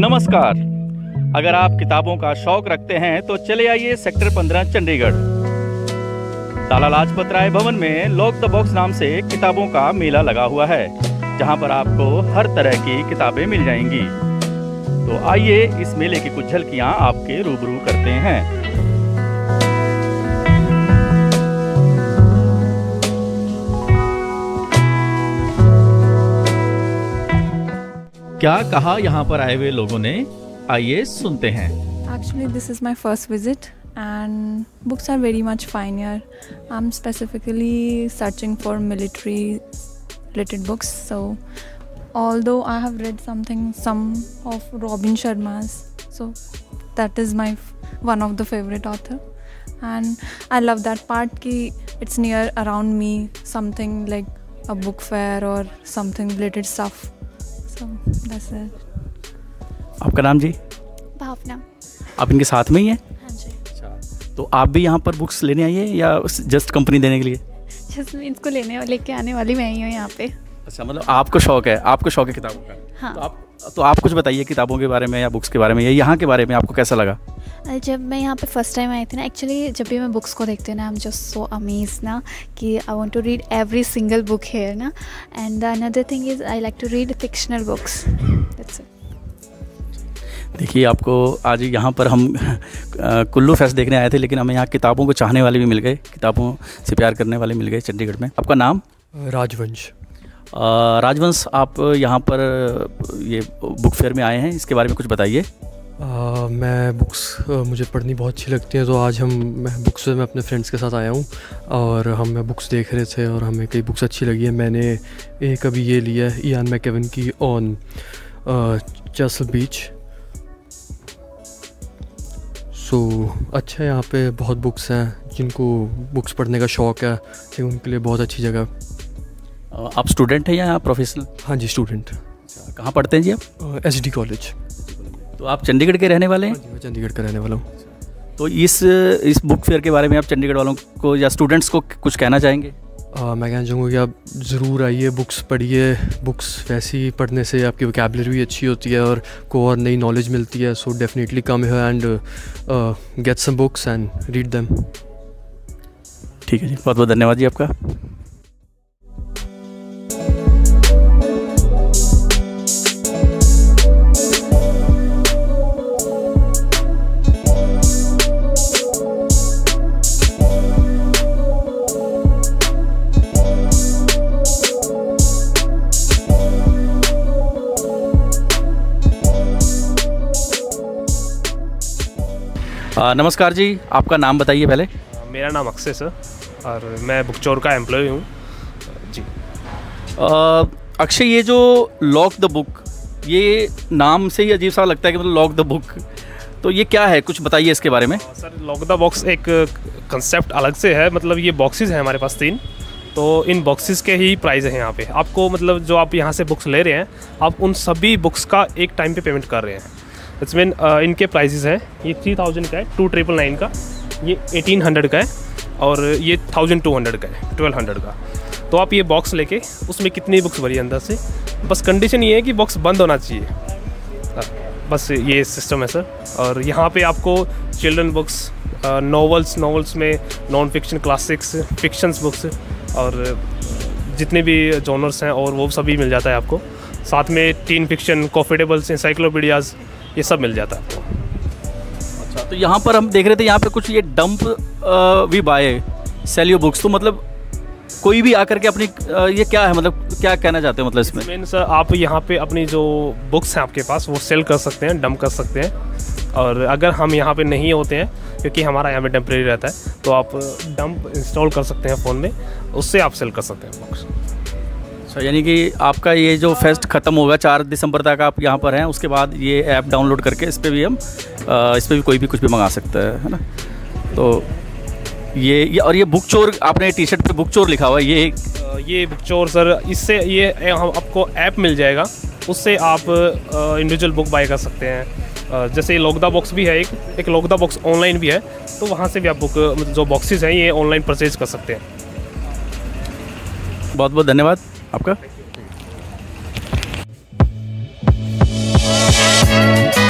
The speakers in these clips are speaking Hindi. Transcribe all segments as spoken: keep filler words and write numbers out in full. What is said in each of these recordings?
नमस्कार। अगर आप किताबों का शौक रखते हैं तो चले आइए सेक्टर पंद्रह चंडीगढ़। लाला लाजपत राय भवन में लॉक द बॉक्स नाम से किताबों का मेला लगा हुआ है, जहां पर आपको हर तरह की किताबें मिल जाएंगी। तो आइए इस मेले की कुछ झलकियां आपके रूबरू करते हैं। क्या कहा यहाँ पर आए हुए लोगों ने, आइए सुनते हैं। Actually, this is my first visit and books are very much fine here. I'm specifically searching for military related books. So, although I have read something, some of Robin Sharma's, so that is my one of the favorite author. And I love that part कि it's near around me, something like a book fair or something related stuff. So that's it. आपका नाम जी? भावना। आप इनके साथ में ही हैं? हाँ जी। अच्छा, तो आप भी यहाँ पर बुक्स लेने आई है या जस्ट कंपनी देने के लिए? जस्ट मैं इसको लेने और लेके आने वाली मैं ही हूँ यहाँ पे। अच्छा, मतलब आपको शौक है, आपको शौक है किताबों का। हाँ। तो आप तो आप कुछ बताइए किताबों के बारे में या बुक्स के बारे में या यहाँ के बारे में, आपको कैसा लगा? जब मैं यहाँ पे फर्स्ट टाइम आई थी ना, एक्चुअली जब भी मैं बुक्स को देखती हूँ ना, I am just so amaze ना कि I want to read every single book here ना। And another thing is I like to read fictional books, that's it. देखिए, आपको आज यहाँ पर हम कुल्लू फेस्ट देखने आए थे, लेकिन हमें यहाँ किताबों को चाहने वाले भी मिल गए, किताबों से प्यार करने वाले मिल गए चंडीगढ़ में। आपका नाम? राजवंश। राजवंश, आप यहाँ पर ये बुक फेयर में आए हैं, इसके बारे में कुछ बताइए। Uh, मैं बुक्स uh, मुझे पढ़नी बहुत अच्छी लगती है, तो आज हम मैं बुक्स मैं अपने फ्रेंड्स के साथ आया हूँ और हम मैं बुक्स देख रहे थे और हमें कई बुक्स अच्छी लगी है। मैंने एक अभी ये लिया है इयान मैकेवन की ऑन चेसल बीच। सो अच्छा है, यहाँ पे बहुत बुक्स हैं, जिनको बुक्स पढ़ने का शौक़ है तो उनके लिए बहुत अच्छी जगह। आप स्टूडेंट हैं या प्रोफेशनल? हाँ जी, स्टूडेंट। कहाँ पढ़ते हैं जी आप? S D college. तो आप चंडीगढ़ के रहने वाले हैं? हाँ जी, मैं चंडीगढ़ का रहने वाला हूँ। तो इस इस बुक फेयर के बारे में आप चंडीगढ़ वालों को या स्टूडेंट्स को कुछ कहना चाहेंगे? आ, मैं कहना चाहूँगा कि आप ज़रूर आइए, बुक्स पढ़िए। बुक्स वैसी पढ़ने से आपकी वोकैबुलरी भी अच्छी होती है और को और नई नॉलेज मिलती है। So definitely come here and get some books and read them. ठीक है जी, बहुत बहुत धन्यवाद जी आपका। आ, नमस्कार जी, आपका नाम बताइए पहले। मेरा नाम अक्षय सर और मैं बुकचोर का एम्प्लॉय हूँ जी। अक्षय, ये जो लॉक द बुक, ये नाम से ही अजीब सा लगता है कि मतलब लॉक द बुक, तो ये क्या है, कुछ बताइए इसके बारे में। सर, लॉक द बॉक्स एक कंसेप्ट अलग से है। मतलब ये बॉक्सेस हैं हमारे पास तीन, तो इन बॉक्सेस के ही प्राइस है यहाँ पे। आपको मतलब जो आप यहाँ से बुक्स ले रहे हैं, आप उन सभी बुक्स का एक टाइम पे पेमेंट कर रहे हैं। इट्स मीन इनके प्राइसेस हैं, ये थ्री थाउजेंड का है, टू ट्रिपल नाइन का, ये एटीन हंड्रेड का है और ये थाउजेंड टू हंड्रेड का है, ट्वेल्व हंड्रेड का। तो आप ये बॉक्स लेके उसमें कितनी बुक्स भरी अंदर से, बस कंडीशन ये है कि बॉक्स बंद होना चाहिए, बस ये सिस्टम है सर। और यहाँ पे आपको चिल्ड्रन बुक्स, नॉवेल्स नॉवेल्स में non fiction, classics, fictions books और जितने भी जॉनर्स हैं और वो सभी मिल जाता है आपको। साथ में टीन फिक्शन, कॉफिटेबल्स, इंसाइक्लोपीडियाज़, ये सब मिल जाता है आपको। अच्छा, तो यहाँ पर हम देख रहे थे, यहाँ पे कुछ ये dump we buy sell your books, तो मतलब कोई भी आकर के अपनी आ, ये क्या है, मतलब क्या कहना चाहते हो मतलब इसमें? मेन सर, आप यहाँ पे अपनी जो बुक्स हैं आपके पास वो सेल कर सकते हैं, डंप कर सकते हैं। और अगर हम यहाँ पे नहीं होते हैं, क्योंकि हमारा यहाँ पे टेम्प्रेरी रहता है, तो आप डंप इंस्टॉल कर सकते हैं फ़ोन में, उससे आप सेल कर सकते हैं बुक्स। अच्छा, यानी कि आपका ये जो फेस्ट ख़त्म होगा चार दिसंबर तक आप यहाँ पर हैं, उसके बाद ये ऐप डाउनलोड करके इस पर भी हम आ, इस पर भी कोई भी कुछ भी मंगा सकता है, है ना? तो ये, ये और ये बुक चोर, आपने टी शर्ट पे बुक चोर लिखा हुआ है, ये ये बुक चोर सर, इससे ये आपको ऐप मिल जाएगा, उससे आप इंडिविजुअल बुक बाय कर सकते हैं। जैसे लॉक द बॉक्स भी है, एक एक लॉक द बॉक्स ऑनलाइन भी है, तो वहाँ से भी आप बुक जो बॉक्सेस हैं ये ऑनलाइन परचेज कर सकते हैं। बहुत बहुत धन्यवाद आपका।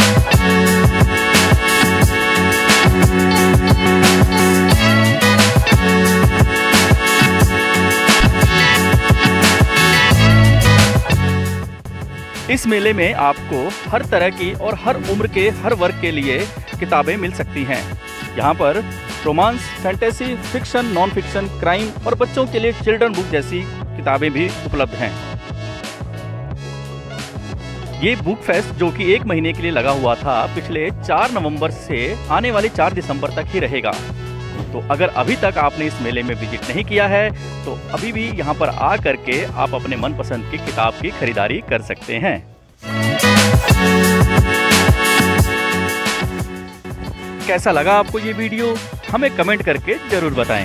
इस मेले में आपको हर तरह की और हर उम्र के हर वर्ग के लिए किताबें मिल सकती हैं। यहाँ पर romance, fantasy, fiction, non fiction, crime और बच्चों के लिए चिल्ड्रन बुक जैसी किताबें भी उपलब्ध हैं। ये बुक फेस्ट जो कि एक महीने के लिए लगा हुआ था, पिछले चार नवंबर से आने वाले चार दिसंबर तक ही रहेगा। तो अगर अभी तक आपने इस मेले में विजिट नहीं किया है तो अभी भी यहाँ पर आ करके आप अपने मनपसंद की किताब की खरीदारी कर सकते हैं। कैसा लगा आपको ये वीडियो, हमें कमेंट करके जरूर बताएं।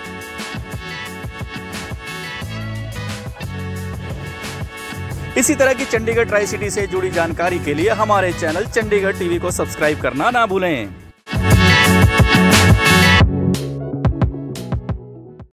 इसी तरह की चंडीगढ़ ट्राई सिटी से जुड़ी जानकारी के लिए हमारे चैनल चंडीगढ़ टीवी को सब्सक्राइब करना ना भूलें।